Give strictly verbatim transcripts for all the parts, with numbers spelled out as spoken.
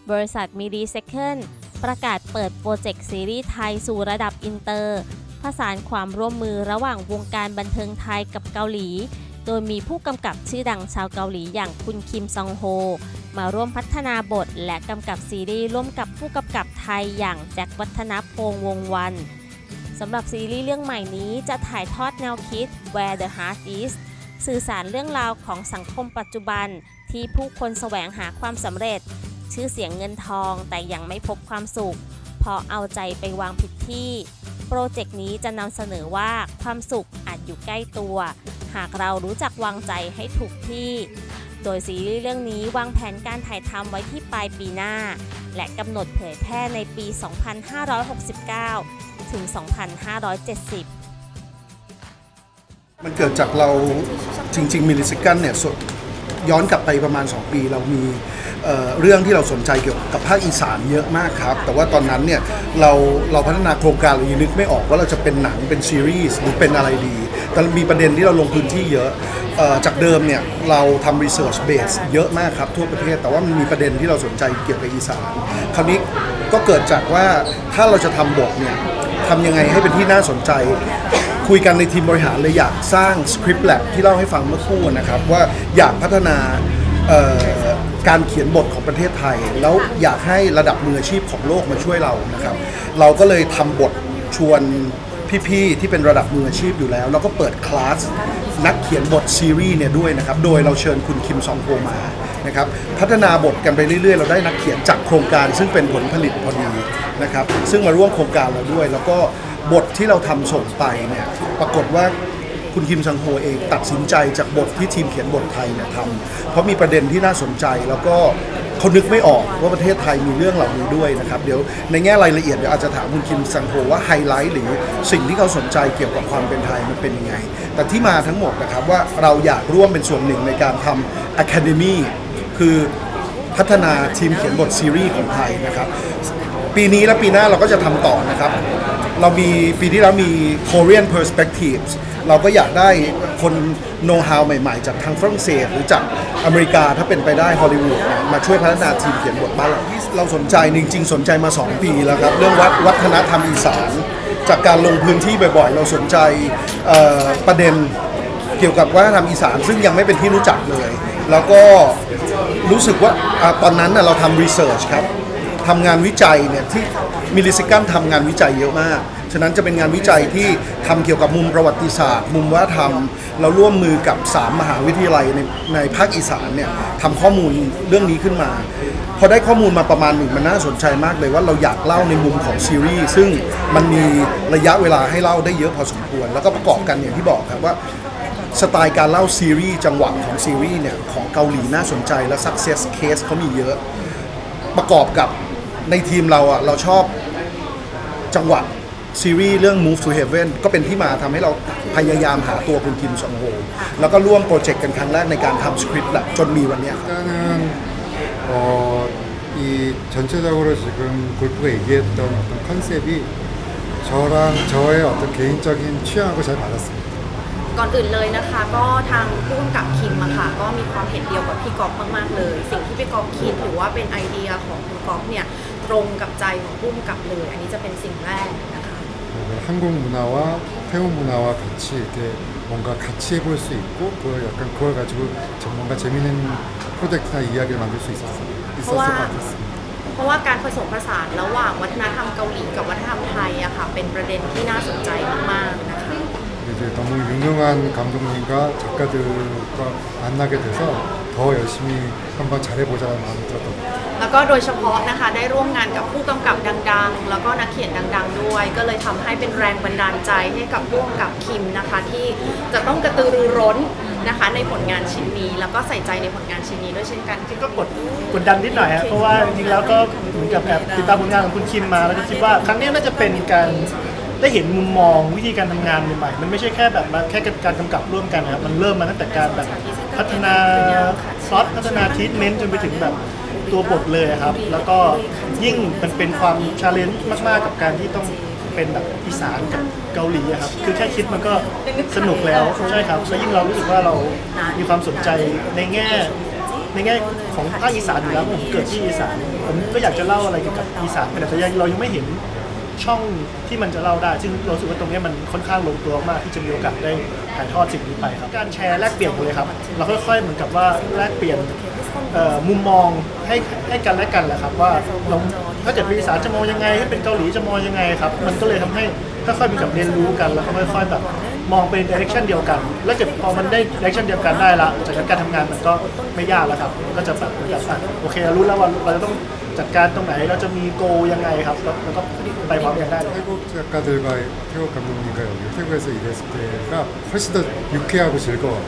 บริษัท Midi Second ประกาศเปิดโปรเจกต์ซีรีส์ไทยสู่ระดับอินเตอร์ผสานความร่วมมือระหว่างวงการบันเทิงไทยกับเกาหลีโดยมีผู้กำกับชื่อดังชาวเกาหลีอย่างคุณคิมซองโฮมาร่วมพัฒนาบทและกำกับซีรีส์ร่วมกับผู้กำกับไทยอย่างแจ็ควัฒนพงษ์วงศ์วรรณสำหรับซีรีส์เรื่องใหม่นี้จะถ่ายทอดแนวคิด Where the Heart Is สื่อสารเรื่องราวของสังคมปัจจุบันที่ผู้คนแสวงหาความสำเร็จชื่อเสียงเงินทองแต่ยังไม่พบความสุขเพราะเอาใจไปวางผิดที่โปรเจกต์นี้จะนำเสนอว่าความสุขอาจอยู่ใกล้ตัวหากเรารู้จักวางใจให้ถูกที่โดยซีรีส์เรื่องนี้วางแผนการถ่ายทำไว้ที่ปลายปีหน้าและกำหนดเผยแพร่ในปี สองพันห้าร้อยหกสิบเก้า ถึง สองพันห้าร้อยเจ็ดสิบมันเกิดจากเราจริงๆมิลลิซิกันเนี่ยย้อนกลับไปประมาณสองปีเรามีเอ่อเรื่องที่เราสนใจเกี่ยวกับภาคอีสานเยอะมากครับแต่ว่าตอนนั้นเนี่ยเราเราพัฒนาโครงการเรายังนึกไม่ออกว่าเราจะเป็นหนังเป็นซีรีส์หรือเป็นอะไรดีแต่มีประเด็นที่เราลงพื้นที่เยอะเอ่อจากเดิมเนี่ยเราทำ research base เยอะมากครับทั่วประเทศแต่ว่ามันมีประเด็นที่เราสนใจเกี่ยวกับอีสานคราวนี้ก็เกิดจากว่าถ้าเราจะทำบทเนี่ยทำยังไงให้เป็นที่น่าสนใจคุยกันในทีมบริหารเลยอยากสร้างสคริปต์แลบที่เล่าให้ฟังเมื่อครู่นะครับว่าอยากพัฒนาการเขียนบทของประเทศไทยแล้วอยากให้ระดับมืออาชีพของโลกมาช่วยเรานะครับเราก็เลยทำบทชวนพี่ๆที่เป็นระดับมืออาชีพอยู่แล้วแล้วก็เปิดคลาสนักเขียนบทซีรีส์เนี่ยด้วยนะครับโดยเราเชิญคุณคิมซองโฮมานะครับพัฒนาบทกันไปเรื่อยๆเราได้นักเขียนจากโครงการซึ่งเป็นผลผลิตพอดีนะครับซึ่งมาร่วมโครงการเราด้วยแล้วก็บทที่เราทำส่งไปเนี่ยปรากฏว่าคุณคิมซังโฮเองตัดสินใจจากบทที่ทีมเขียนบทไทยเนี่ยทำเพราะมีประเด็นที่น่าสนใจแล้วก็เขานึกไม่ออกว่าประเทศไทยมีเรื่องเหล่านี้ด้วยนะครับเดี๋ยวในแง่รายละเอียดเดี๋ยวอาจจะถามคุณคิมซังโฮว่าไฮไลท์หรือสิ่งที่เขาสนใจเกี่ยวกับความเป็นไทยมันเป็นยังไงแต่ที่มาทั้งหมดนะครับว่าเราอยากร่วมเป็นส่วนหนึ่งในการทำ Academy คือพัฒนาทีมเขียนบทซีรีส์ของไทยนะครับปีนี้และปีหน้าเราก็จะทำต่อนะครับเรามีปีที่แล้วมี Korean Perspectives เราก็อยากได้คนโน้ตฮาวใหม่ๆจากทางฝรั่งเศสหรือจากอเมริกาถ้าเป็นไปได้ฮอลลีวูดมาช่วยพัฒนาทีมเขียนบทบ้านเราที่เราสนใจจริงๆสนใจมาสองปีแล้วครับเรื่องวัดวัฒนธรรมอีสานจากการลงพื้นที่บ่อยๆเราสนใจประเด็นเกี่ยวกับวัฒนธรรมอีสานซึ่งยังไม่เป็นที่รู้จักเลยแล้วก็รู้สึกว่าตอนนั้นเราทำรีเสิร์ชครับทำงานวิจัยเนี่ยที่มิลลิซิกันทำงานวิจัยเยอะมากฉะนั้นจะเป็นงานวิจัยที่ทำเกี่ยวกับมุมประวัติศาสตร์มุมวัฒนธรรมเราร่วมมือกับสามมหาวิทยาลัยในในภาคอีสานเนี่ยทำข้อมูลเรื่องนี้ขึ้นมาพอได้ข้อมูลมาประมาณหนึ่งมันน่าสนใจมากเลยว่าเราอยากเล่าในมุมของซีรีส์ซึ่งมันมีระยะเวลาให้เล่าได้เยอะพอสมควรแล้วก็ประกอบกันอย่างที่บอกครับว่าสไตล์การเล่าซีรีส์จังหวะของซีรีส์เนี่ยของเกาหลีน่าสนใจและ success case เขามีเยอะประกอบกับในทีมเราอ่ะเราชอบจังหวะซีรีส์เรื่อง Move to Heaven ก็เป็นที่มาทำให้เราพยายามหาตัวคุณคิมซองโฮแล้วก็ร่วมโปรเจกต์กันครั้งแรกในการทำสคริปต์แบบจนมีวันนี้ครับ 이 전체적으로 지금 골프가 얘기했던 어떤 컨셉이 저랑 저의 어떤 개인적인 취향하고 잘 맞았습니다. ก่อนอื่นเลยนะคะก็ทางผู้กำกับคิมอะค่ะก็มีความเห็นเดียวกับพี่ก๊อฟมากๆเลยสิ่งที่พี่ก๊อฟคิดหรือว่าเป็นไอเดียของคุณก๊อฟเนี่ยตรงกับใจของผู้กำกับเลยอันนี้จะเป็นสิ่งแรกนะคะ 한국 문화와 태국 문화와 같이 이렇게 뭔가 같이 해볼 수 있고 그 약간 그걸 가지고 뭔가 재밌는 프로젝트나 이야기를 만들 수 있었어요. 있었을 것 같았습니다. เพราะว่าการผสมผสานระหว่างวัฒนธรรมเกาหลีกับวัฒนธรรมไทยอะค่ะเป็นประเด็นที่น่าสนใจมากๆนะคะ 이제 너무 유명한 감독님과 작가들과 만나게 돼서 더 열심히 한번 잘해보자는 마음이 들었던 것 같아요. แล้วก็โดยเฉพาะนะคะได้ร่วมงานกับผู้กำกับดังๆแล้วก็นักเขียนดังๆด้วยก็เลยทำให้เป็นแรงบันดาลใจให้กับผู้กำกับคิมนะคะที่จะต้องกระตือรือร้นนะคะในผลงานชิ้นนี้แล้วก็ใส่ใจในผลงานชิ้นนี้ด้วยเช่นกันจริงก็กดกดดันนิดหน่อยครับเพราะว่าจริงๆแล้วก็เหมือนกับแบบติดตามผลงานของคุณคิมมาแล้วก็คิดว่าครั้งนี้น่าจะเป็นการได้เห็นมุมมองวิธีการทำงานใหม่ๆมันไม่ใช่แค่แบบมาแค่การกำกับร่วมกันนะครับมันเริ่มมาตั้งแต่การแบบพัฒนาซอสพัฒนาทรีทเมนต์จนไปถึงแบบตัวบทเลยครับแล้วก็ยิ่งมันเป็นความชาเลนจ์มากๆกับการที่ต้องเป็นแบบอีสานกับเกาหลีครับคือแค่คิดมันก็สนุกแล้วใช่ครับแล้วยิ่งเรารู้สึกว่าเรามีความสนใจในแง่ในแง่ของภาคอีสานอยู่แล้วผมเกิดที่อีสานผมก็อยากจะเล่าอะไรเกี่ยวกับอีสานแต่ยังเรายังไม่เห็นช่องที่มันจะเล่าได้ซึ่งเราสึกว่าตรงนี้มันค่อนข้างลงตัวมากที่จะมีโอกาสได้ถ่ายทอดสิ่งนี้ไปครับการแชร์แลกเปลี่ยนกันเลยครับเราค่อยๆเหมือนกับว่าแลกเปลี่ยนมุมมองให้ให้กันและกันแหละครับว่าเราถ้าเกิดเป็นอีสานจะมองยังไงถ้าเป็นเกาหลีจะมองยังไงครับมันก็เลยทำให้ค่อยๆมีกับเรียนรู้กันแล้วก็ค่อยๆแบบมองเป็นดิเรกชันเดียวกันแล้วเกิดพอมันได้ดิเรกชันเดียวกันได้ละจากนั้นการทำงานมันก็ไม่ยากแล้วครับก็จะแบบโอเครู้แล้วว่าเราจะต้องจัดการตรงไหนเราจะมีโกยังไงครับแล้วก็ไปพร้อมกันได้ 태국 작가들과 태국 감독님과 여기 태국에서 일했을 때가 훨씬 더 유쾌하고 즐거워요.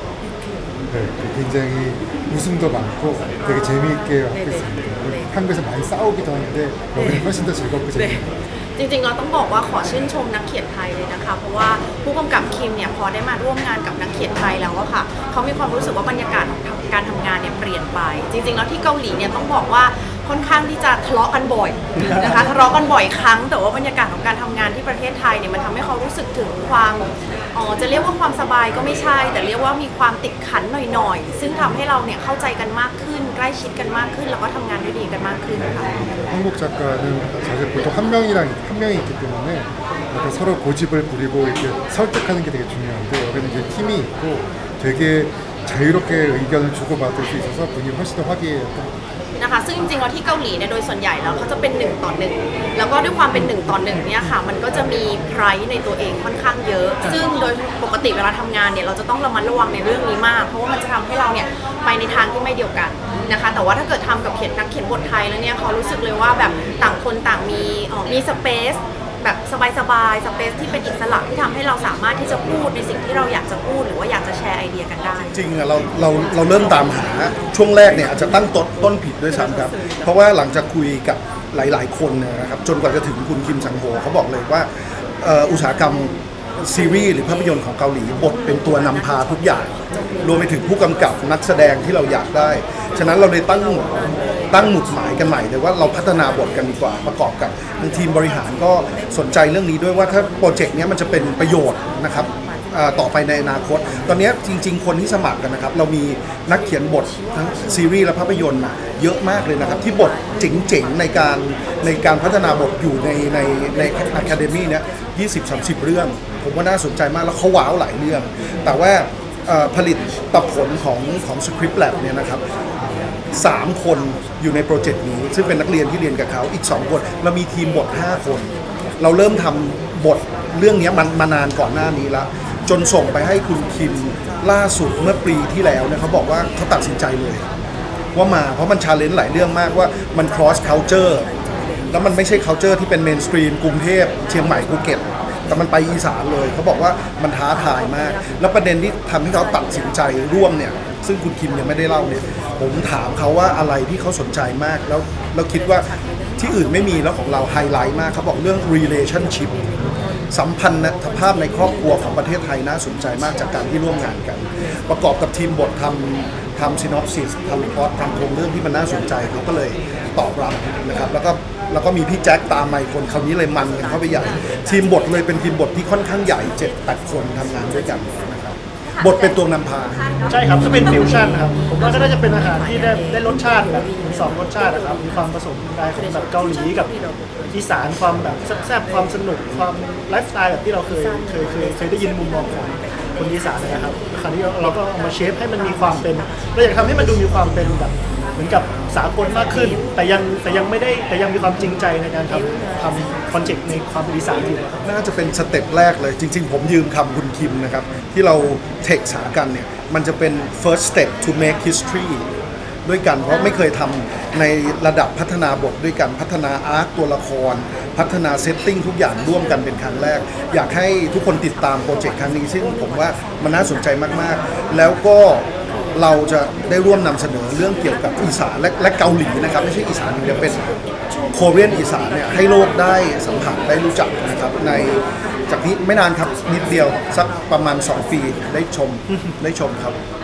네, 굉장히 웃음도 많고 되게 재미있게 하고 있습니다. 한국에서 많이 싸우기도 하는데 여기는 훨씬 더 즐겁고 재미있어요. จริงๆเราต้องบอกว่าขอชื่นชมนักเขียนไทยเลยนะคะเพราะว่าผู้กำกับคิมเนี่ยพอได้มาร่วมงานกับนักเขียนไทยแล้วอะค่ะเขามีความรู้สึกว่าบรรยากาศของการทำงานเนี่ยเปลี่ยนไปจริงๆแล้วที่เกาหลีเนี่ยต้องบอกว่าค่อนข้างที่จะทะเลาะกันบ่อยนะคะทะเลาะกันบ่อยครั้งแต่ว่าบรรยากาศของการทำงานที่ประเทศไทยเนี่ยมันทำให้เขารู้สึกถึงความอ๋อจะเรียกว่าความสบายก็ไม่ใช่แต่เรียกว่ามีความติดขันหน่อยๆซึ่งทำให้เราเนี่ยเข้าใจกันมากขึ้นใกล้ชิดกันมากขึ้นแล้วก็ทำงานด้วยดีกันมากขึ้นค่ะ 한국 작가는 사실 보통 한 명이랑 한 명이 있기 때문에 약간 서로 고집을 부리고 이렇게 설득하는 게 되게 중요한데 여기는 이제 팀이 있고 되게 자유롭게 의견을 주고받을 수 있어서 분위기 훨씬 더 화기애애해요. นะคะซึ่งจริงๆแล้วที่เกาหลีเนี่ยโดยส่วนใหญ่แล้วเขาจะเป็นหนึ่งต่อหนึ่งแล้วก็ด้วยความเป็นหนึ่งต่อหนึ่งเนี่ยค่ะมันก็จะมีไพรส์ในตัวเองค่อนข้างเยอะซึ่งโดยปกติเวลาทำงานเนี่ยเราจะต้องระมัดระวังในเรื่องนี้มากเพราะว่ามันจะทำให้เราเนี่ยไปในทางที่ไม่เดียวกันนะคะแต่ว่าถ้าเกิดทำกับเขียนนักเขียนบทไทยแล้วเนี่ยเขารู้สึกเลยว่าแบบต่างคนต่างมีมีสเปซแบบสบายๆสเปซที่เป็นอิสระที่ทำให้เราสามารถที่จะพูดในสิ่งที่เราอยากจะพูดหรือว่าอยากจะแชร์ไอเดียกันได้จริงๆเราเราเราเริ่มตามหาช่วงแรกเนี่ยอาจจะตั้งต้นต้นผิดด้วยซ้ำครับเพราะว่าหลังจากคุยกับหลายๆคนนะครับจนกว่าจะถึงคุณคิมซังโฮเขาบอกเลยว่าอุตสาหกรรมซีรีส์หรือภาพยนตร์ของเกาหลีบทเป็นตัวนำพาทุกอย่างรวมไปถึงผู้กำกับนักแสดงที่เราอยากได้ฉะนั้นเราเลยตั้งตั้งหมุดหมายกันใหม่เลยว่าเราพัฒนาบทกันดีกว่าประกอบกับทางทีมบริหารก็สนใจเรื่องนี้ด้วยว่าถ้าโปรเจกต์นี้มันจะเป็นประโยชน์นะครับต่อไปในอนาคตตอนนี้จริงๆคนที่สมัครกันนะครับเรามีนักเขียนบททั้งซีรีส์และภาพยนตร์เยอะมากเลยนะครับที่บทเจ๋งๆในการในการพัฒนาบทอยู่ในในในอะคาเดมี่เนี้ย ยี่สิบถึงสามสิบ เรื่องผมว่าน่าสนใจมากแล้วเขาว้าวหลายเรื่องแต่ว่าผลิตผลของของ Script Lab เนี่ยนะครับสามคนอยู่ในโปรเจกต์นี้ซึ่งเป็นนักเรียนที่เรียนกับเขาอีกสองคนเรามีทีมบทห้าคนเราเริ่มทำบทเรื่องนี้มันมานานก่อนหน้านี้แล้วจนส่งไปให้คุณคิมล่าสุดเมื่อปีที่แล้วเนี่ยเขาบอกว่าเขาตัดสินใจเลยว่ามาเพราะมันชาเลนจ์หลายเรื่องมากว่ามัน cross culture แล้วมันไม่ใช่ culture ที่เป็น mainstream กรุงเทพเชียงใหม่ภูเก็ตแต่มันไปอีสานเลยเขาบอกว่ามันท้าทายมากแล้วประเด็นที่ทำให้เขาตัดสินใจร่วมเนี่ยซึ่งคุณคิมยังไม่ได้เล่าเนี่ยผมถามเขาว่าอะไรที่เขาสนใจมากแล้วเราคิดว่าที่อื่นไม่มีแล้วของเราไฮไลท์มากเขาบอกเรื่อง relationship สัมพันธภาพในครอบครัวของประเทศไทยน่าสนใจมากจากการที่ร่วมงานกันประกอบกับทีมบททำทำซินอปซิสทำพล็อตทำโครงเรื่องที่มันน่าสนใจเขาก็เลยตอบรับนะครับแล้วก็แล้วก็มีพี่แจ็คตามมาอีกคนคราวนี้เลยมันกันเข้าไปใหญ่ทีมบทเลยเป็นทีมบทที่ค่อนข้างใหญ่ เจ็ดแปด คนทำงานด้วยกันนะครับบทเป็นตัวนำพาใช่ครับก็เป็นฟิวชั่นครับผมว่าก็น่าจะเป็นอาหารที่ได้ได้รสชาติแบบสองรสชาตินะครับมีความผสมกันของแบบเกาหลีกับอีสานความแบบแซ่บๆความสนุกความไลฟ์สไตล์แบบที่เราเคยเคยเคยเคยได้ยินมุมมองของคนอีสานนะครับคราวนี้เราก็เอามาเชฟให้มันมีความเป็นเราอยากทำให้มันดูมีความเป็นแบบเหมือนกับสากลมากขึ้นแต่ยังแต่ยังไม่ได้แต่ยังมีความจริงใจในการทำทำคอนเซ็ปต์ในความเป็นอีสานอยู่น่าจะเป็นสเต็ปแรกเลยจริงๆผมยืมคำคุณคิมนะครับที่เราเทคสากันเนี่ยมันจะเป็น first step to make history ด้วยกันเพราะไม่เคยทำในระดับพัฒนาบทด้วยกันพัฒนาอาร์ตตัวละครพัฒนาเซตติ้งทุกอย่างร่วมกันเป็นครั้งแรกอยากให้ทุกคนติดตามโปรเจกต์ครั้งนี้ซึ่งผมว่ามันน่าสนใจมากๆแล้วก็เราจะได้ร่วมนำเสนอเรื่องเกี่ยวกับอีสานและและเกาหลีนะครับไม่ใช่อีสานอย่างเดียวเป็นโคเรียนอีสานเนี่ยให้โลกได้สัมผัสได้รู้จักนะครับในจากนี้ไม่นานครับนิดเดียวสักประมาณสองปีได้ชมได้ชมครับ